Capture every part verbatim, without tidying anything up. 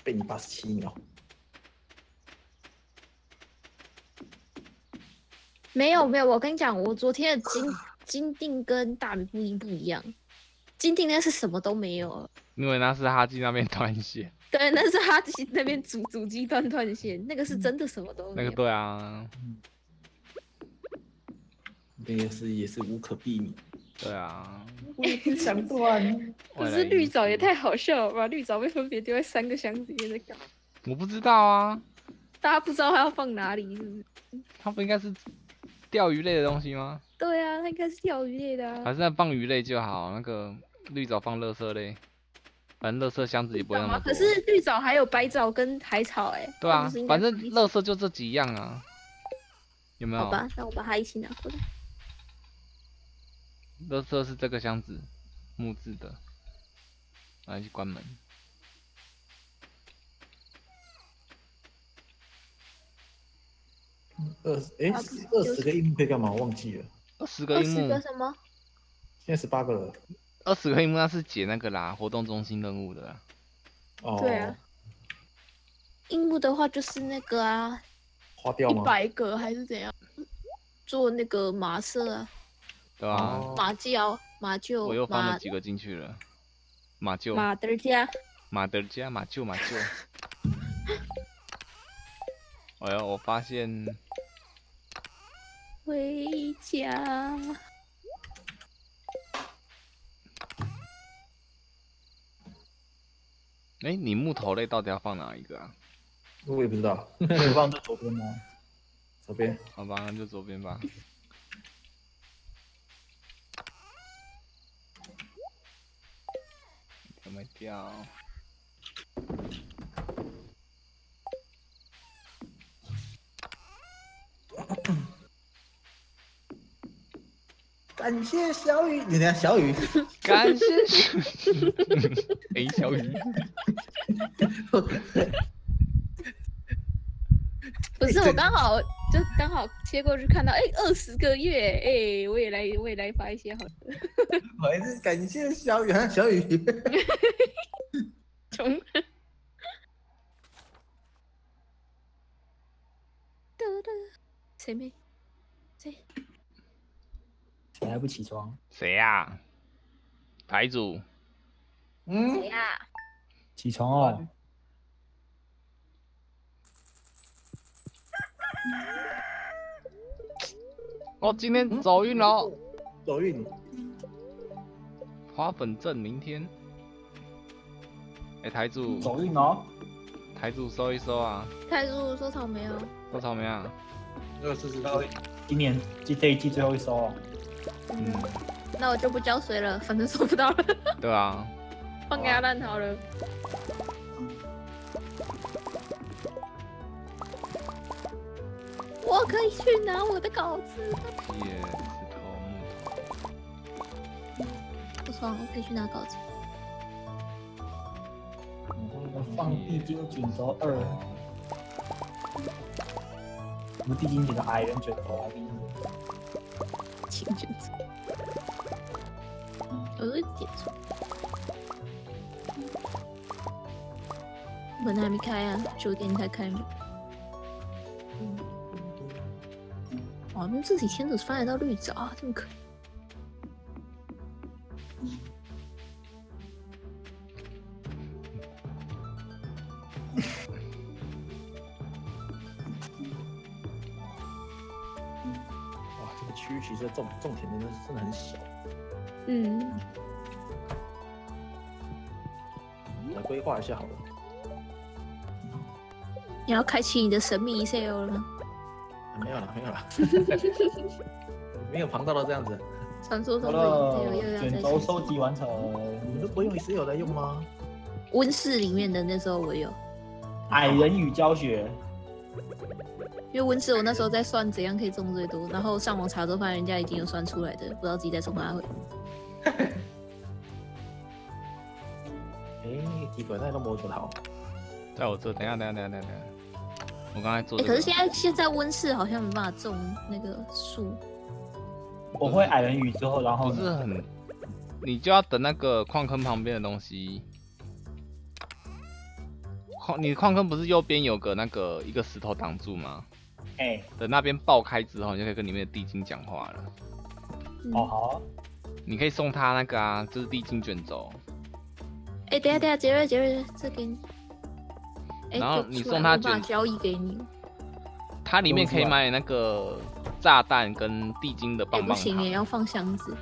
被你八十七秒。 没有没有，我跟你讲，我昨天的金金锭跟大米布丁不一样。金锭那是什么都没有， 因为那是哈基那边断线。 对，那是哈基那边主主机断断线，那个是真的什么都没有。 那个对啊， 这也是也是无可避免。 对啊。 我也不想断。 可是绿藻也太好笑了吧！绿藻被分别丢在三个箱子里面在干嘛？ 我不知道啊。 大家不知道它要放哪里，是不是？ 它不应该是钓鱼类的东西吗？ 对啊，它应该是钓鱼类的啊。 还是放鱼类就好，那个绿藻放垃圾类，反正垃圾箱子也不会那么多。 可是绿藻还有白藻跟海草哎、欸。 对啊，反正垃圾就这几样啊，有没有？ 好吧，那我把它一起拿过来。 垃圾是这个箱子，木质的，来去关门。 二哎，二十个樱木可以干嘛？我忘记了。 二十个樱木。 二十个什么？ 现在十八个了。 二十个樱木那是解那个啦，活动中心任务的啦。 哦。 对啊。樱木的话就是那个啊， 花掉吗？ 一百个还是怎样？做那个马色啊。 对啊。 马厩，马厩。 我又放了几个进去了。马厩。 马德加。 马德加，马厩，马厩。哎呦，我发现。 回家。 哎、欸，你木头类到底要放哪一个啊？ 我也不知道， 我放在左边吗？ 左边。 好吧，那就左边吧。怎么掉？ 感谢小雨，你看小雨， 感谢哎、欸，小雨， 不是我刚好就刚好切过去看到，哎、欸，二十个月，哎、欸，我也来我也来发一些好的。 我还是感谢小雨，小雨， 穷。谁没？谁？ 谁还不起床？ 谁呀、啊？台主。 嗯。谁呀、啊？ 起床哦！ 我今天走运了。嗯、 走运。 花粉症明天。哎、欸，台主。 走运哦。 台主收一收啊。 台主收草莓哦。 收草莓啊。 二四四。 今年这这一季最后一收哦。 嗯，那我就不浇水了，反正收不到了。 对啊， 放给它烂好了。我可以去拿我的稿子。 铁石头木头。 不爽，我可以去拿稿子。 放地精卷轴二。我们地精卷的矮人卷轴啊， 请卷轴。我会点错。门还没开啊，九点才开门。哇，那这几天都翻得到绿藻啊，这么可怜。 哇，这个区域其实种种田真的是真的很小。 嗯。 来规划一下好了。 你要开启你的神秘 sale 了吗？ 没有了，没有了，没有庞大到这样子。 传说中的卷轴收集完成， 你们都不会用 Excel 来用吗？ 温室里面的那时候我有。 矮人与教学。 因为温室我那时候在算怎样可以种最多，然后上网查之后发现人家已经有算出来的，不知道自己在冲哪回。 哎，奇怪，那都没有做好。 在我这，等一下，等一下，等一下，等一下。我刚才做、這個。 可是现在现在温室好像没办法种那个树。 我会矮人鱼之后，然后不是很，你就要等那个矿坑旁边的东西。 矿你矿坑不是右边有个那个一个石头挡住吗？ 哎、欸， 等那边爆开之后，你就可以跟里面的地精讲话了。 嗯、 哦好、啊， 你可以送他那个啊，就是地精卷轴。 哎、欸，等下等下，杰瑞杰瑞，这给你。欸、 然后你送他卷交易给你。 它里面可以买那个炸弹跟地精的棒棒糖。 欸、不行，也要放箱子。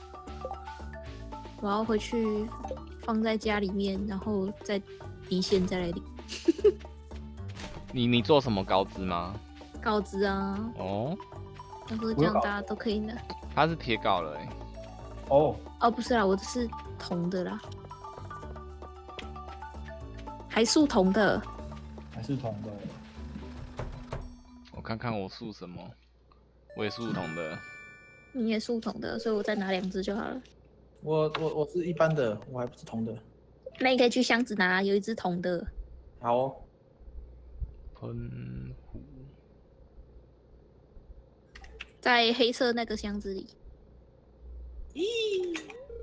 我要回去放在家里面，然后再离线再来领。 你你做什么高资吗？ 高资啊。 哦。 他说这样大家都可以拿。 它是铁镐了哎、欸。 哦。 哦，不是啦，我的是铜的啦。还塑铜的。 还是铜的。 我看看我塑什么，我也塑铜的。 你也塑铜的，所以我再拿两只就好了。 我我我是一般的，我还不是铜的。 那你可以去箱子拿，有一只铜的。 好、哦。 喷壶在黑色那个箱子里。 咦，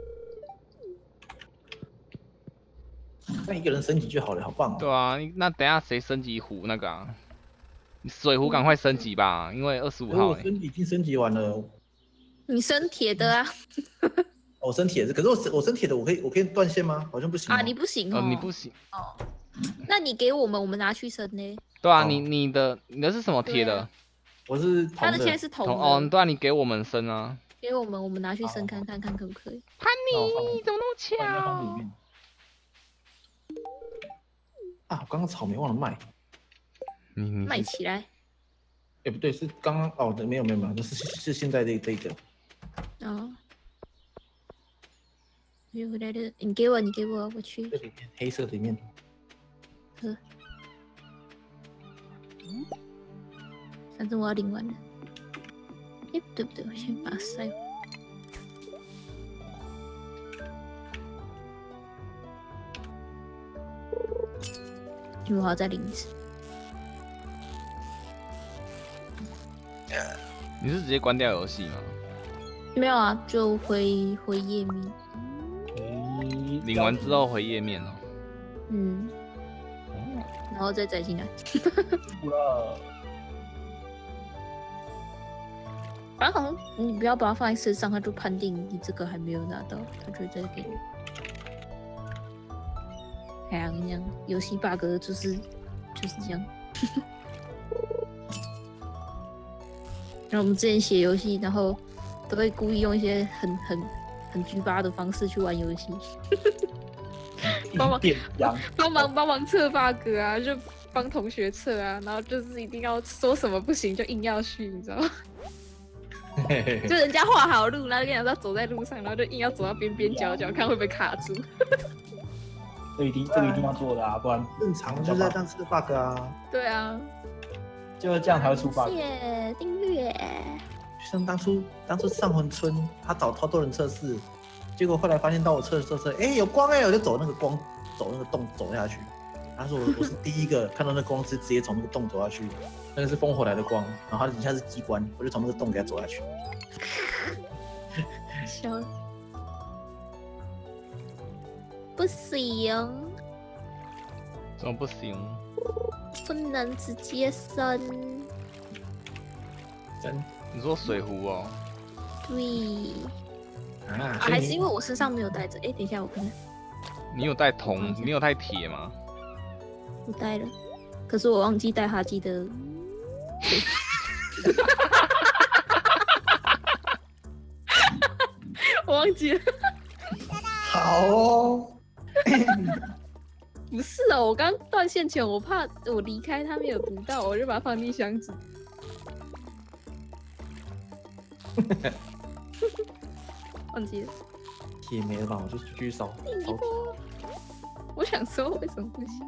那一个人升级就好了，好棒哦。 对啊，那等一下谁升级壶那个啊？水壶赶快升级吧，因为二十五号、欸。 我升级已经升级完了。 你升铁的啊？ 我升铁的，可是我我升铁的，我可以我可以断线吗？好像不行、哦、 啊，你不行哦， 呃、你不行哦。那你给我们，我们拿去升呢？ 对啊， 哦、 你你的你的是什么铁的？ 我是铜的。 他的现在是铜的。 哦，对啊，你给我们升啊。 给我们，我们拿去升看看看可不可以。 潘妮，怎么那么巧？ 啊，我刚刚草莓忘了卖。 你你卖起来。 哎、欸，不对，是刚刚哦，没有没有没有，是是是现在这这个。 哦。又回来了，你给我，你给我，我去。 这里面黑色里面。 呵。反正我要领完了。哎、欸，不对不对，我先把它塞。因为我要再领一次。 你是直接关掉游戏吗？ 没有啊，就回回页面。 领完之后回页面哦。 嗯。然后再载进来。 了。 反正好像你不要把它放在身上，他就判定你这个还没有拿到，他就会再给你。哎呀，跟你讲，游戏 bug 就是就是这样。然后我们之前写游戏，然后都会故意用一些很很很G八的方式去玩游戏，帮忙帮忙帮忙测 bug 啊，就帮同学测啊，然后就是一定要说什么不行就硬要去，你知道吗？就人家画好路，然后跟人家走在路上，然后就硬要走到边边角角，看会不会卡住。 这一定这个一定要做的啊，不然正常就是在这样吃 bug 啊。 对啊， 就是这样才会出 bug。 谢谢订阅。 像当初当初上魂村，他找超多人测试，结果后来发现到我测测测，哎、欸、有光哎、欸，我就走那个光，走那个洞走下去。他说我我是第一个看到那光是直接从那个洞走下去，那个是烽火来的光，然后它底下是机关，我就从那个洞给他走下去。 笑了。不行， 怎么不行？ 不能直接升。 真？ 你说水壶哦？ 对。 啊， 啊还是因为我身上没有带着？哎、欸，等一下，我看看。 你有带铜？你有带铁吗？ 我带了，可是我忘记带哈基的。我忘记了。 好哦。 不是哦，我刚断线前，我怕我离开他没有读到，我就把它放进箱子。忘记了。 铁没了吧？我就继续烧。烧我想说为什么不行？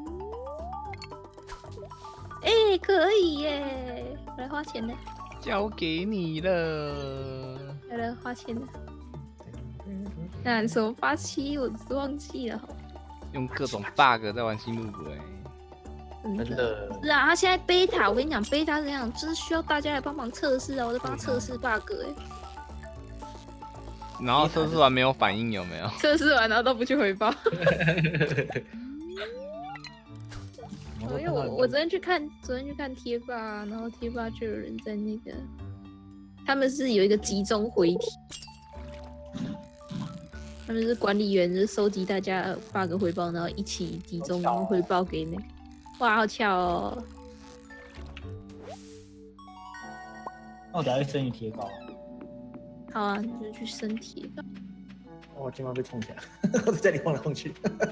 哎、欸，可以耶！我来花钱了。 交给你了。 来来花钱了。那什么八七，我只忘记了。 用各种 bug 在玩新路鬼。 真的。 是啊，他现在 beta， 我跟你讲 ，beta 是这样，就是需要大家来帮忙测试啊，我在帮他测试 bug 哎。 然后测试完没有反应有没有？ 测试完然后都不去回报。 候因为我我昨天去看，昨天去看贴吧，然后贴吧就有人在那个，他们是有一个集中回体，他们是管理员，就是收集大家 bug 回报，然后一起集中回报给那个。哇，好巧哦！ 那我等下去升你贴高。 好啊，你就去升贴吧。 我今晚被冲起来，我在家里晃来晃去。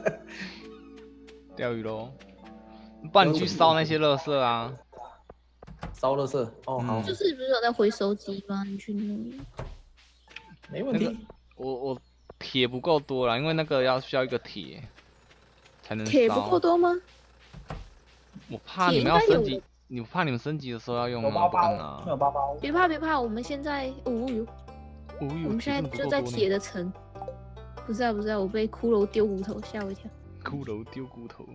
钓鱼喽，不然你去烧那些垃圾啊。 烧垃圾哦，好。 就是不是有在回收机吗？你去弄。 没问题。 那個、我我铁不够多啦，因为那个要需要一个铁才能烧。 铁不够多吗？ 我怕你们要升级，你怕你们升级的时候要用啊，不能啊。 没有包包。 别怕别怕，我们现在哦有。我们现在就在铁的层，不是啊不是啊，我被骷髅丢骨头吓我一跳。 骷髅丢骨头。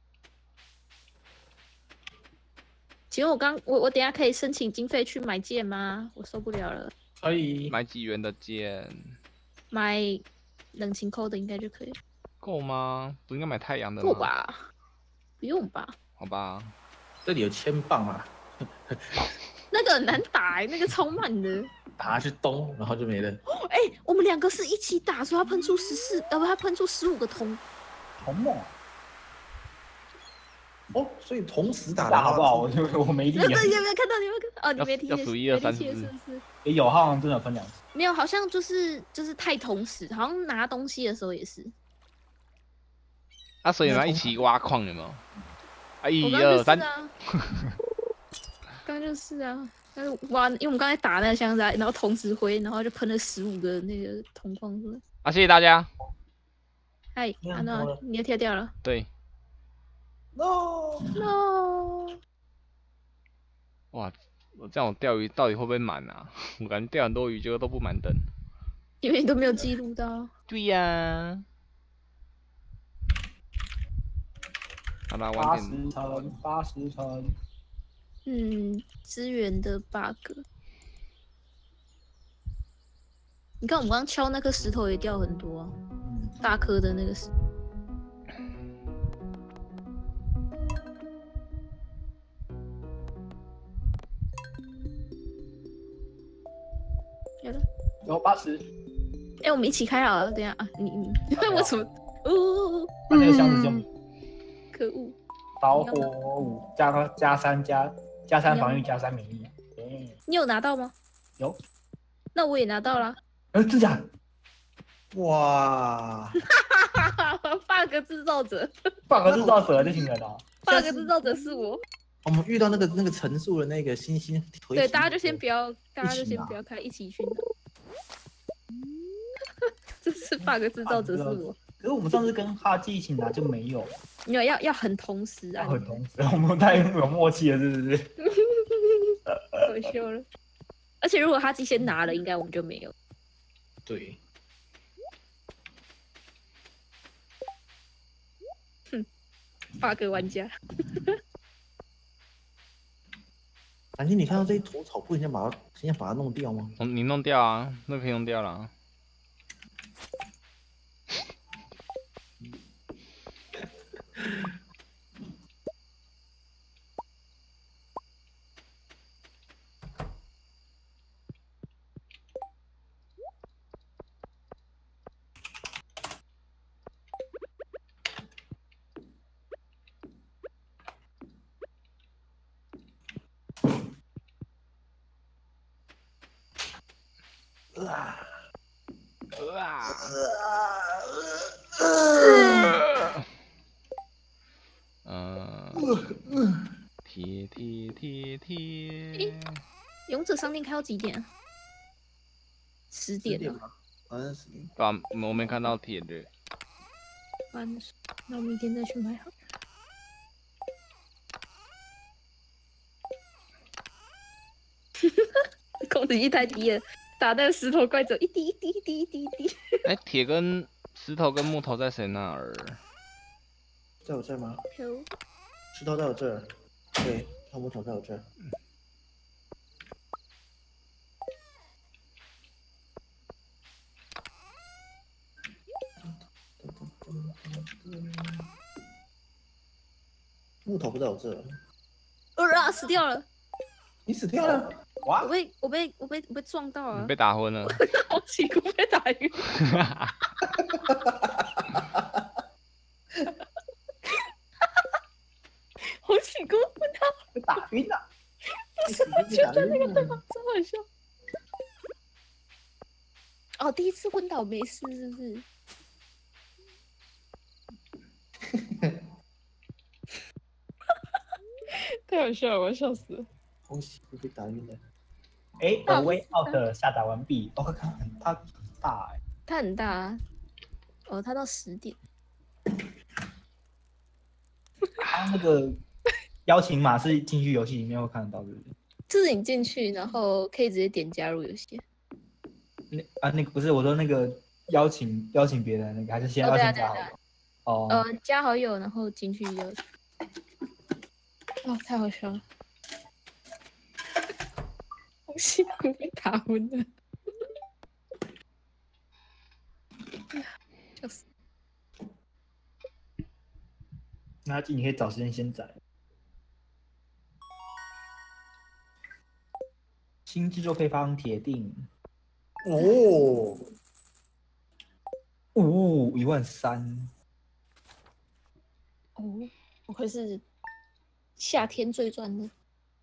请问我刚我我等下可以申请经费去买剑吗？我受不了了。 可以。 买几元的剑？ 买冷情扣的应该就可以。 够吗？不应该买太阳的吗？ 够吧？不用吧？ 好吧。 这里有千磅啊。 那个很难打哎、欸，那个超慢的。 打下去咚，然后就没了。 哎、欸，我们两个是一起打，所以他喷出十四，呃不，他喷出十五个铜。 好猛！ 哦，所以同时打打好不好？我我我没力。 对，有没有看到？你有没有看到？哦，你没听见？ 要数一二三四。 是不是？ 也有，好像真的分两次。 没有，好像就是就是太同时，好像拿东西的时候也是。 啊，所以你们一起挖矿有没有？啊，一二三。 刚就是啊。但是哇，因为我们刚才打那个箱子，然后同时挥，然后就喷了十五个那个铜矿出来。 啊，谢谢大家。 嗨，安诺，你又跳掉了。 对。 No No。 哇，我这样我钓鱼到底会不会满啊？我感觉钓很多鱼，结果都不满等。 因为你都没有记录到。 对呀、啊。好啦， 八十层，八十层。 嗯，资源的 bug。你看我们刚刚敲那颗石头也掉很多、啊，嗯、大颗的那个石。有了， 有八十。 哎、欸，我们一起开好了，等一下啊，你你，我怎么？哦， 把那个箱子就。 可恶！ 导火五加加三加加三防御加三免疫。 你有拿到吗？ 有。 那我也拿到了。 呃，真假？ 哇！ bug 制造者 ，bug 制造者这群人啊 ！bug 制造者是我。 我们遇到那个那个层数的那个星星， 对，大家就先不要，大家就先不要开，一起去拿。这是 bug 制造者是我。 可是我们上次跟哈基一起拿就没有。 没有，要要很同时啊！ 很同时，我们太有默契了，是不是？ 可羞了。而且如果哈基先拿了，应该我们就没有。 对。 哼 ，bug 玩家。 蓝鲸，你看到这一坨草不，你先把它，先把它弄掉吗？ 嗯，你弄掉啊，那可以弄掉了。 啊！ 啊！嗯，贴贴贴贴。 勇者商店开到几点？十点了。 嗯，十点。 啊，我没看到铁的。 完了，那我明天再去买好。控制器太低了，打那个石头怪走一滴一滴一滴一滴一滴。 哎，铁跟石头跟木头在谁那儿？ 在我这儿吗？ 有。 石头在我这儿，对，木头在我这儿。木头不在我这？ 啊！死掉了！ 你死掉了？哇！ 我被我被我被我被撞到了， 被打昏了。 好奇怪，被打晕。好奇怪，问他被打晕了。 不是，我觉得那个对话真好笑。哦，第一次昏倒没事是不是？太好笑了，我要笑死了。 恭喜被打晕了。 哎 ，A Way Out 下载完毕。我看很它很大哎。 它很大啊。哦，它到十点。 它那个邀请码是进去游戏里面会看得到，对不对？ 就是你进去，然后可以直接点加入游戏。 那啊，那个不是我说那个邀请邀请别人那个，还是先邀请加好友？哦， 呃，加好友，然后进去邀请。哦，太好笑了！好辛苦，被打昏了。笑死！ 那你可以找时间先载。新制作配方铁定。 哦， 呜，一万三。 哦，不愧是夏天最赚的。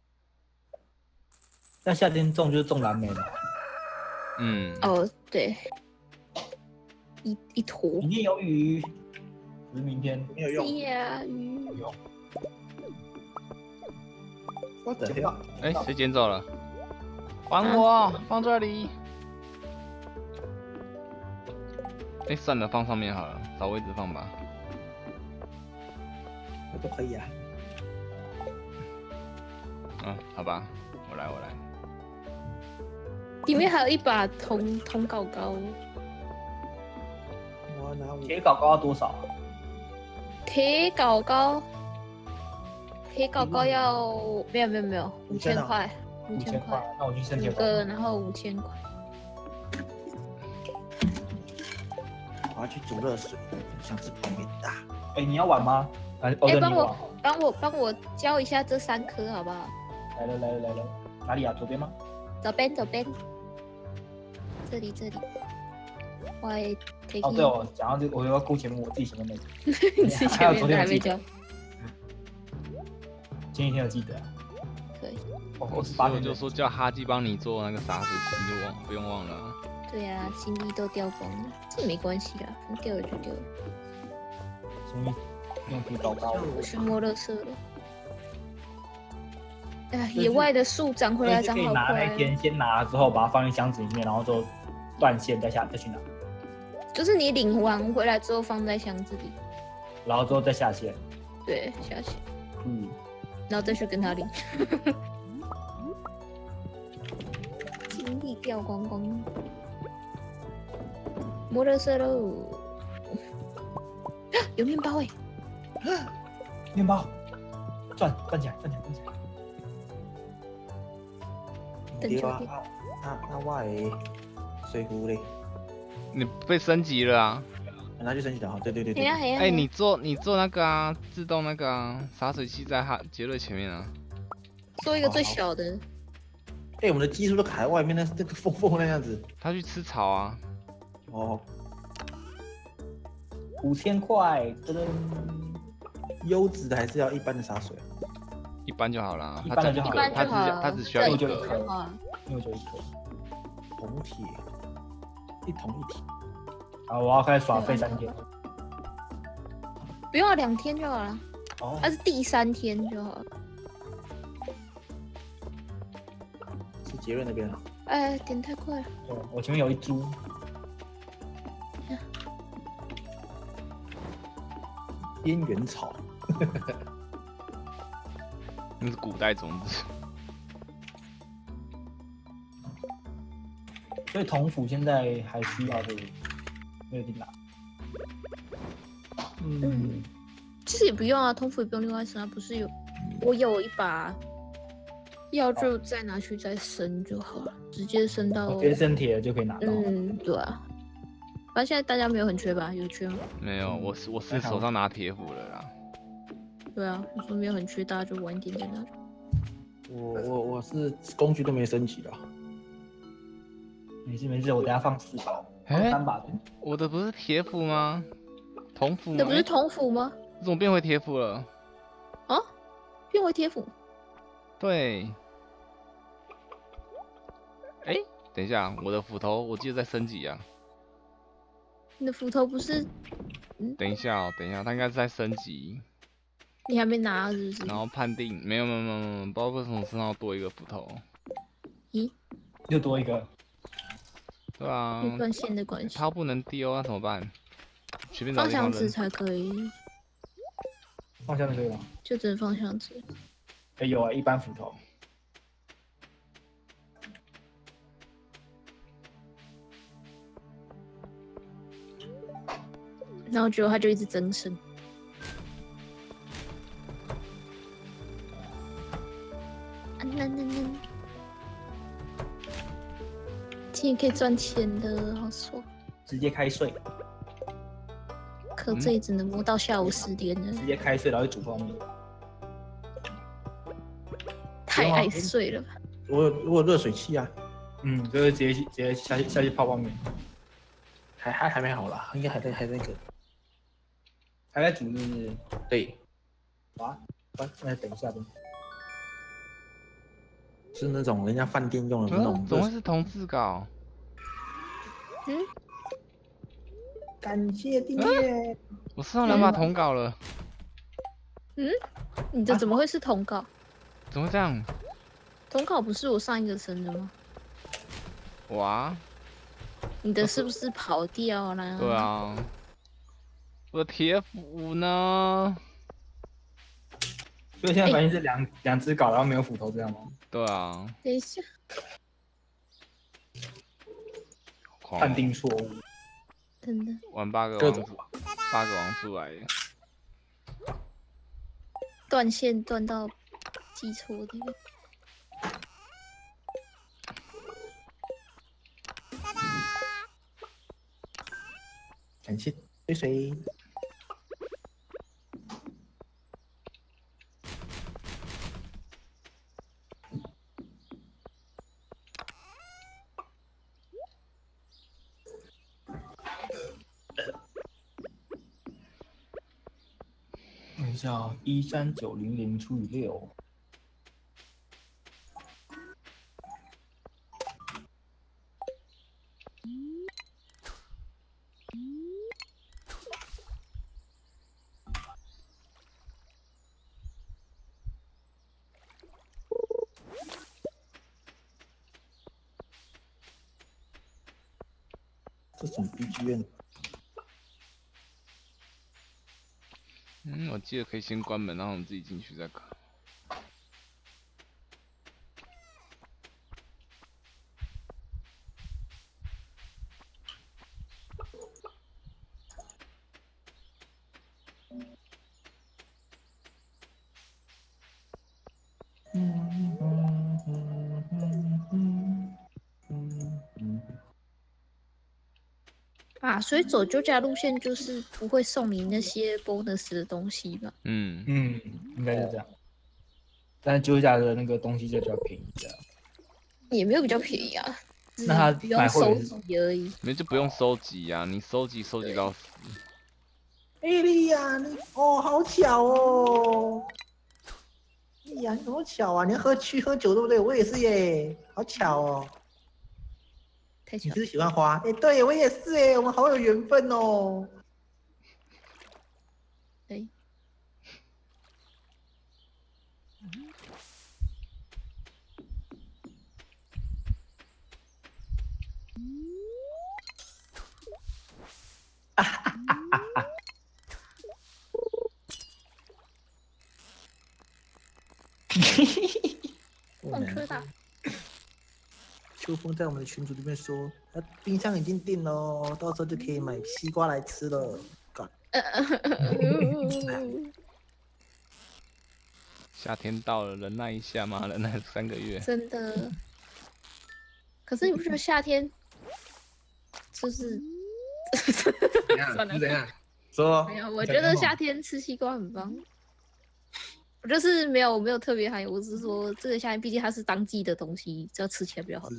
那夏天种就是种蓝莓的。 嗯。 哦，对。一一坨。 明天有雨。不是明天没有用。 下雨。 有用。 我的天！ 哎，谁捡走了？还我，放这里。哎，算了，放上面好了，找位置放吧。 我都可以啊。 嗯，好吧，我来，我来。 里面还有一把铜铜镐镐。 我拿铁镐镐要多少啊？ 铁镐镐，铁镐镐要没有没有没有五千块，五千块。 那我去申请。 五个，然后五千块。 我要去煮热水，想吃泡面大。 哎，你要玩吗？哎， 帮我帮我帮我教一下这三颗好不好？ 来了来了来了，哪里啊？左边吗？ 左边左边，这里这里。我哦对哦，讲到这个，我要勾前面我自己前面那个。 你自己前面还没教。 前几天有记得。 可以。 我我是八点就说叫哈基帮你做那个洒水器，就忘不用忘了。 对啊，心力都掉光了，这没关系啊，掉了就掉了。 心力用皮搞高。 我去摸垃圾了。哎，野外的树长回来长好快。可以拿那天先拿了之后，把它放进箱子里面，然后就断线再下再去拿。 就是你领完回来之后放在箱子里， 然后之后再下线。 对，下线。 嗯。 然后再去跟他领。精力掉光光。摸垃圾喽！有面包哎！ 面包，转转起来，转起来，转起来。 等球店。那那我的水壶嘞？ 你被升级了啊！ 那就升级了哈，对对对对。 哎，你做你做那个啊，自动那个啊，洒水器在哈杰瑞前面啊。 做一个最小的。 哎，我们的技术都卡在外面，那这个缝缝那样子。 他去吃草啊。 哦。 五千块，噔噔。 优质的还是要一般的洒水？ 一般就好了， 一般的就好了。 他只他只需要一个， 因为就一颗。 铜铁，一铜一铁。 好，我要开始耍废三天。 不用两天就好了。 哦。 那是第三天就好了。 是杰瑞那边啊？ 哎，点太快了。 对，我前面有一株。 边缘草。 那是古代种子。 所以铜斧现在还需要的，没有进来。 嗯，其实也不用啊，铜斧也不用另外升啊，不是有我有一把，要就再拿去再升就好了，直接升到。 直接升铁就可以拿到。 嗯，对啊。反正现在大家没有很缺吧？有缺吗？ 没有，我是我是手上拿铁斧了啦。 对啊，我说没有很缺，大家就晚一点点那种。 我我我是工具都没升级了。 没事没事，我等下放四把，放三把的。 我的不是铁斧吗？铜斧吗？ 那不是铜斧吗？ 怎么变回铁斧了？ 啊？变回铁斧？ 对。哎、欸，等一下，我的斧头我记得在升级啊。 你的斧头不是？ 嗯、等一下哦，等一下，它应该是在升级。 你还没拿是不是？ 然后判定没有没有没有没有，不知道为什么身上多一个斧头。 咦？ 又多一个？ 对啊。 有断线的关系。 它不能丢啊，怎么办？随便找方向纸才可以。 方向可以吗？ 就只能方向纸。 哎、欸、有啊，一般斧头。 然后结果它就一直增生。啊那那那，今天可以赚钱的，好爽！ 直接开睡。 可这也只能摸到下午十点了。 直接开睡，然后煮泡面。 太爱睡了吧？ 我有我有热水器啊。 嗯，就是直接直接下去下去泡泡面。 还还还没好啦，应该还在还在那个。 还在煮是不是？ 对。 啊？啊，那等一下吧。 是那种人家饭店用的那种。 嗯、怎么会是同志稿？ 嗯。 感谢订阅。 我收到两把铜稿了。 嗯？你的怎么会是铜稿？ 怎么会这样？ 铜稿不是我上一个生的吗？ 哇！ 你的是不是跑掉了？ 对啊。我的铁斧呢？ 所以现在反正是两两只镐，然后没有斧头这样吗？ 对啊。 等一下。 判定错误。 真的。 玩八个王子，八个王出来。 断线断到记错的。 感谢水水。 等一下，一三九零零除以六。 这什么 B G M？ 嗯，我记得可以先关门，然后我们自己进去再看。 啊，所以走旧家路线就是不会送你那些 bonus 的东西吧？ 嗯嗯，应该是这样。但是旧家的那个东西就比较便宜的。 也没有比较便宜啊， 那他不用收集而已。 没就不用收集呀、啊，你收集收集到死。 艾莉亚，你哦，好巧哦！哎呀，你怎么巧啊？你要喝去喝酒对不对？我也是耶，好巧哦。 太巧。 你是喜欢花？哎、欸，对我也是哎，我们好有缘分哦。 对。 哈哈哈哈！ 放车的。 秋风在我们的群组里面说，他冰箱已经订了哦，到时候就可以买西瓜来吃了。 夏天到了，忍耐一下嘛，忍耐三个月。 真的。可是你不觉得夏天就是？ 怎样？怎样？说。 没有，我觉得夏天吃西瓜很棒。 我就是没有没有特别含义，我只是说这个虾米毕竟它是当季的东西，这样吃起来比较好。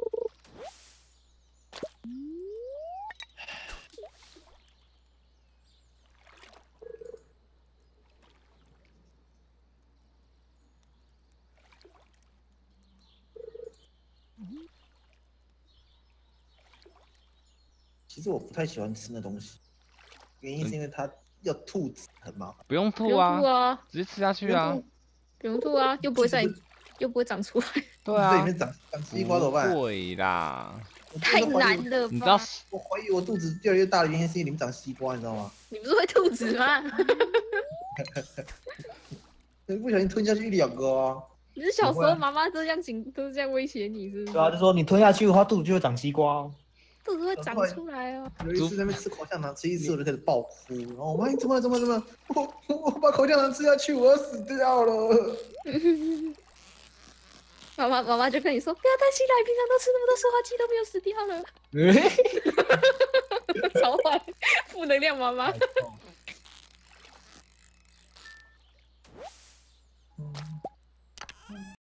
其实我不太喜欢吃那东西，原因是因为它要吐籽很麻烦。 不用不吐啊， 用吐啊， 直接吃下去啊。 不用吐啊，又不会在，又不会长出来。 对啊， 这里面长长西瓜怎么办？ 对啦， 太难了吧？ 你知道， 我怀疑我肚子越来越大的原因是因为里面长西瓜，你知道吗？ 你不是会吐籽吗？ 不小心吞下去一两个啊！ 你是小时候妈妈这样警都这样威胁你，是不是？ 对啊，就说你吞下去的话，肚子就会长西瓜哦。 肚子会长出来哦。 有一次在那边吃口香糖，吃一次我就开始爆哭，然后我妈怎么怎么怎么，我我把口香糖吃下去，我要死掉了。 妈妈妈妈就跟你说，不要担心啦，平常都吃那么多塑化剂都没有死掉了。超坏，负能量妈妈。